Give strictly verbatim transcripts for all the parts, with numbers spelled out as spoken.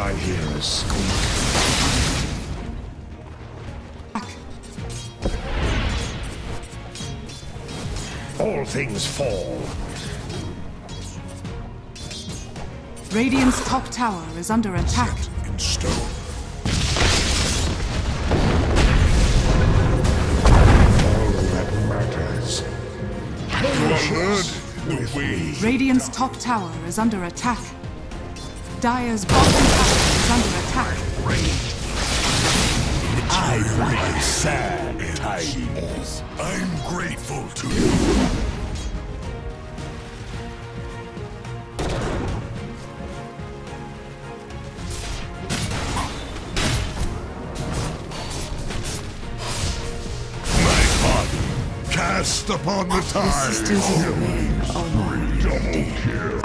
I hear a squeak. All things fall. Radiant's top tower is under attack. Set in stone. All that matters. You heard the way. Radiant's top tower is under attack. Dire's bottom tower is under attack. I bring sad tidings. I'm grateful to you. My body cast upon the tide. Sisters in the way are Double kill.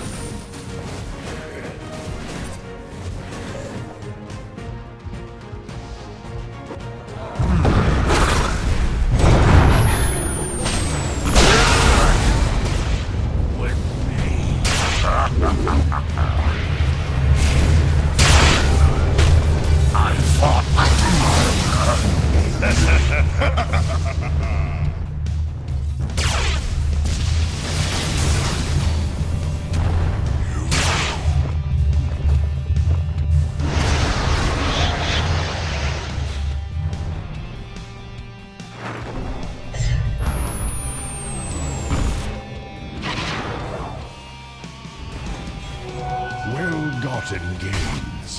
Well-gotten gains.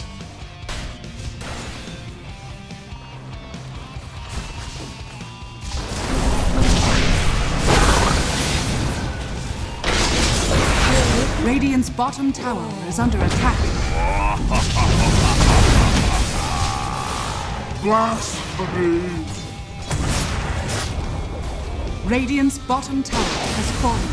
Radiant's bottom tower is under attack. Blasphemy! Radiant's bottom tower has fallen.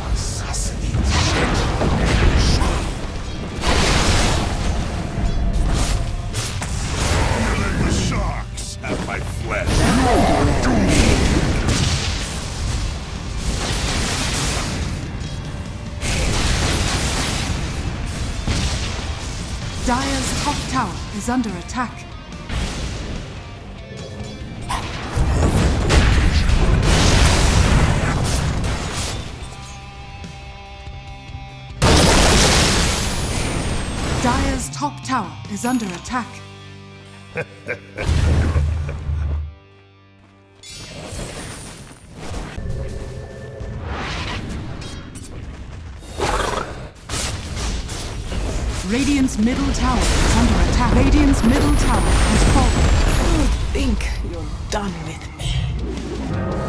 The sharks have my flesh. Dire's top tower is under attack. Dire's top tower is under attack. Radiant's middle tower is under attack. Radiant's middle tower has fallen. You think you're done with me?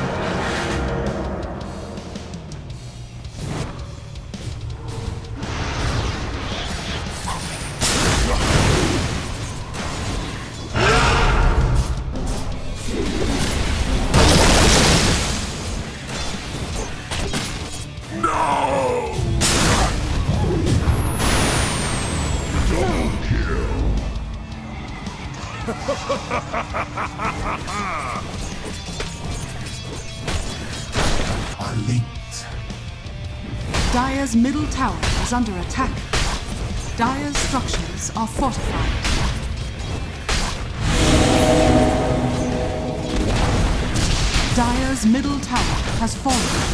Are linked. Dire's middle tower is under attack. Dire's structures are fortified. Dire's middle tower has fallen.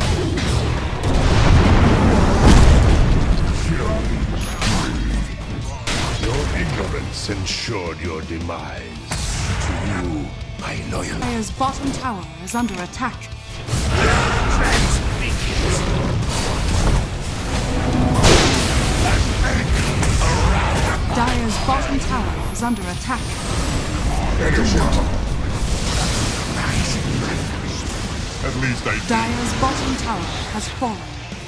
Your ignorance ensured your demise. To you, my loyal. Dire's bottom tower is under attack. Dire's bottom tower is under attack. At least I did. Dire's bottom tower has fallen.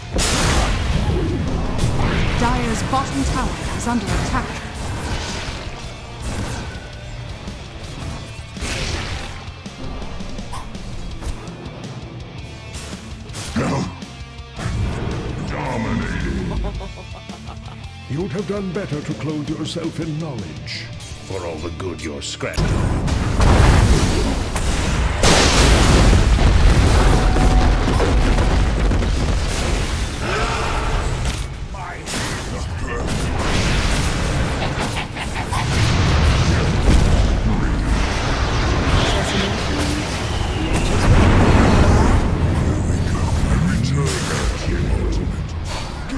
Dire's bottom tower is under attack. Dominating. You'd have done better to clothe yourself in knowledge. For all the good you're scratched.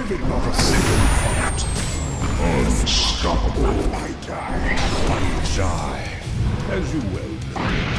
Give it not a second thought. Unstoppable. I die. I die. As you well know.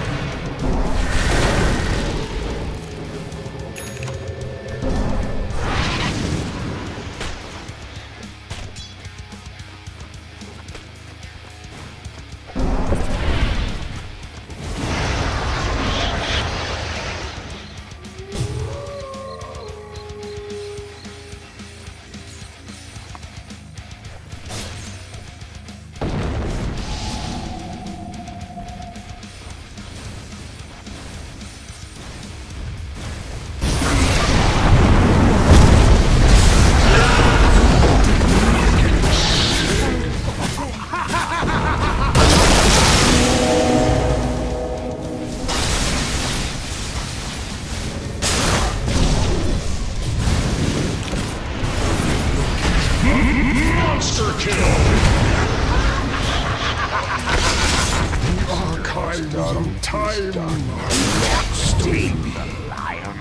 Monster kill! The archives of time are lost in the lion.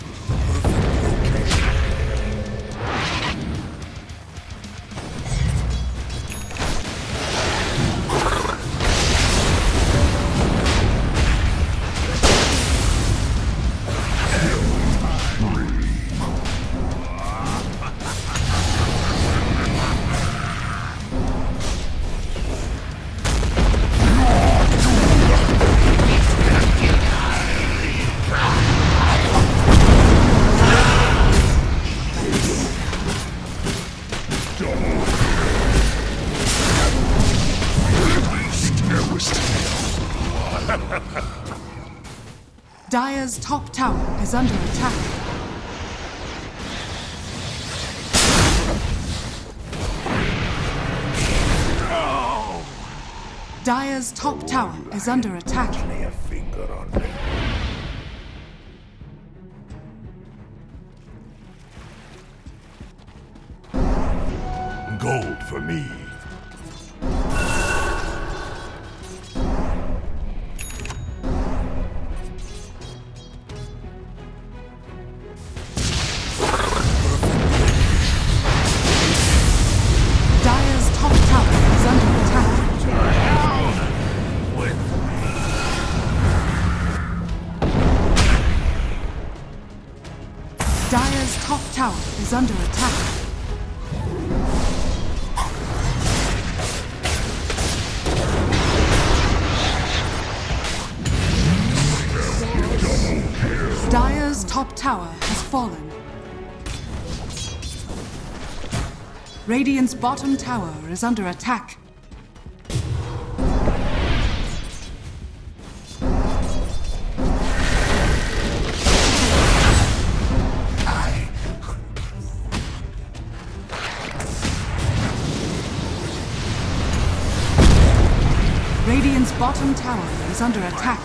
Dire's top tower is under attack. Dire's top tower is under attack. Lay a finger on me. Gold for me. Dire's top tower is under attack. Dire's top tower has fallen. Radiant's bottom tower is under attack. Radiant's bottom tower is under attack.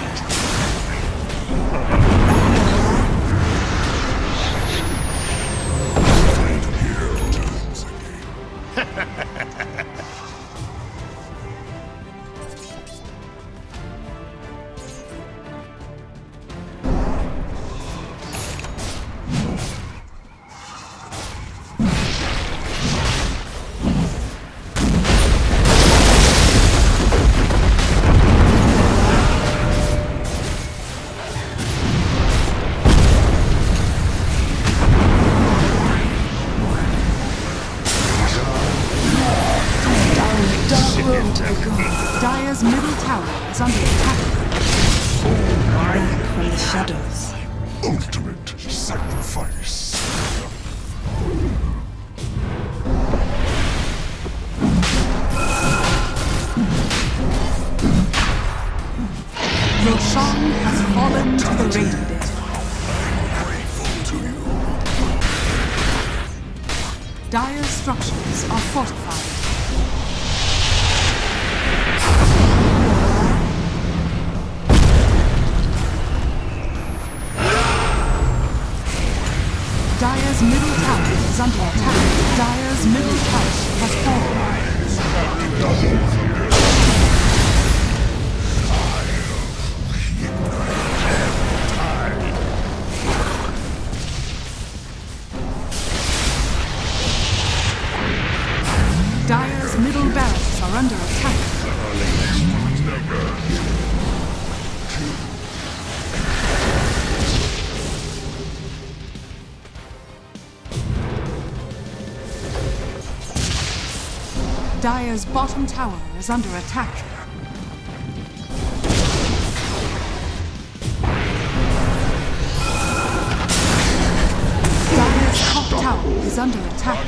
Dire's middle tower is under attack. Back from the shadows. Ultimate sacrifice. Roshan has fallen to the Radiant. I'm grateful to you. Dire's structures are fortified. Dire's middle tower is under attack. Dire's middle tower has fallen. middle barracks are under attack. Dire's bottom tower is under attack. Dire's top tower is under attack.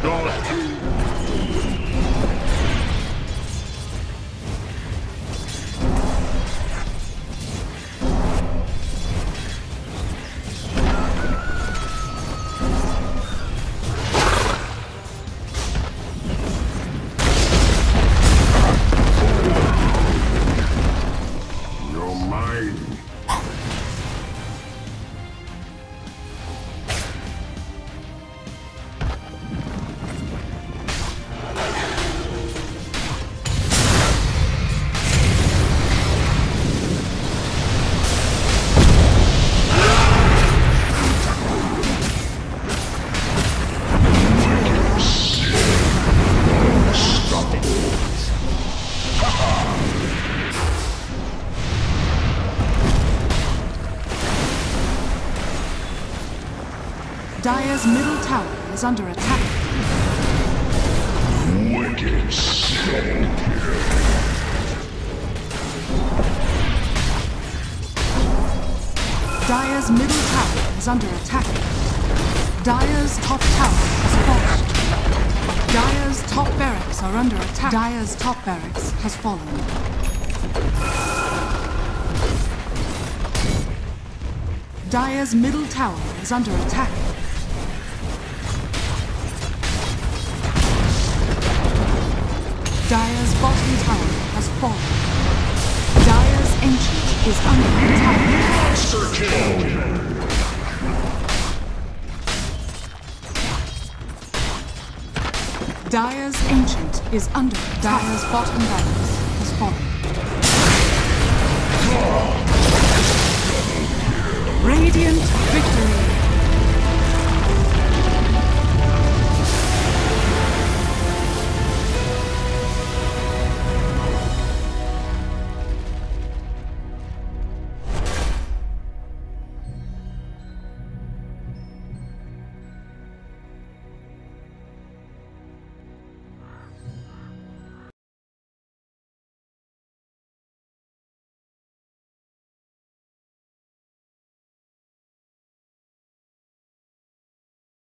Dire's middle tower is under attack. Wicked sick. Dire's middle tower is under attack. Dire's top tower has fallen. Dire's top barracks are under attack. Dire's top barracks has fallen. Dire's middle tower is under attack. Dire's bottom tower has fallen. Dire's ancient is under attack. Monster kill! Dire's ancient is under attack. Dire's bottom barracks has fallen. Radiant victory!